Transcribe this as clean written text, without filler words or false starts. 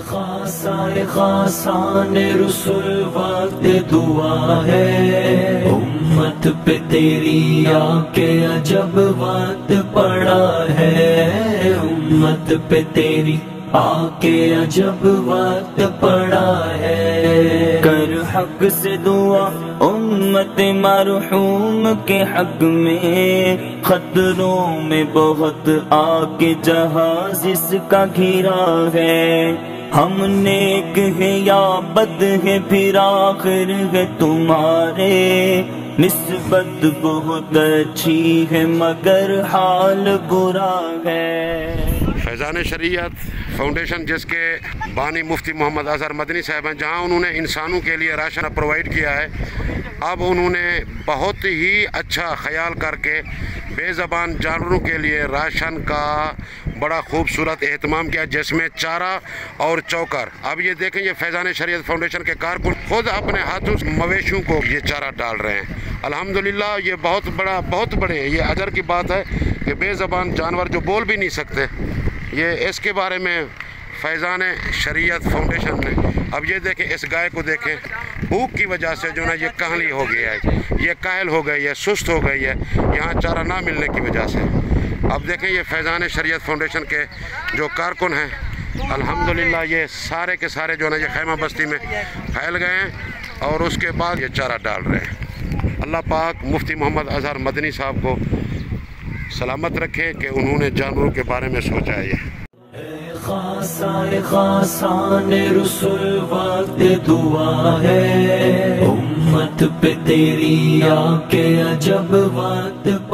خاصان رسول وقت دعا ہے، امت پہ تیری آ کے عجب وقت پڑا ہے، امت پہ تیری آ کے عجب وقت پڑا ہے، کر حق سے دعا امت مرحوم کے حق میں، خطروں میں بہت آ کے جہاز اس کا گھرا ہے، ہم نیک ہیں یا بد ہیں پھر آخر ہے تمہارے، نسبت بہت اچھی ہے مگر حال برا ہے۔ فیضان شریعت فاؤنڈیشن جس کے بانی مفتی محمد اظہر مدنی صاحب ہیں، جہاں انہوں نے انسانوں کے لیے راشن پرووائڈ کیا ہے، اب انہوں نے بہت ہی اچھا خیال کر کے بے زبان جانوروں کے لیے راشن کا بڑا خوبصورت اہتمام کیا، جس میں چارہ اور چوکر۔ اب یہ دیکھیں، یہ فیضان شریعت فاؤنڈیشن کے کارکن خود اپنے ہاتھوں سے مویشیوں کو یہ چارہ ڈال رہے ہیں۔ الحمدللہ یہ بہت بڑے یہ اجر کی بات ہے کہ بے زبان جانور جو بول بھی نہیں سکتے، یہ اس کے بارے میں فیضان شریعت فاؤنڈیشن نے، اب یہ دیکھیں اس گائے کو دیکھیں، بھوک کی وجہ سے جو نا یہ کہلی ہو گیا ہے، یہ کاہل ہو گئی ہے، سست ہو گئی ہے یہاں چارہ نہ ملنے کی وجہ سے۔ اب دیکھیں یہ فیضان شریعت فاؤنڈیشن کے جو کارکن ہیں، الحمدللہ یہ سارے کے سارے جو نا یہ خیمہ بستی میں پھیل گئے ہیں اور اس کے بعد یہ چارہ ڈال رہے ہیں۔ اللہ پاک مفتی محمد اظہر مدنی صاحب کو سلامت رکھے کہ انہوں نے جانوروں کے بارے میں سوچا ہے۔ خاصان رسول وقت دعا ہے، امت پہ تیری آ کے عجب وقت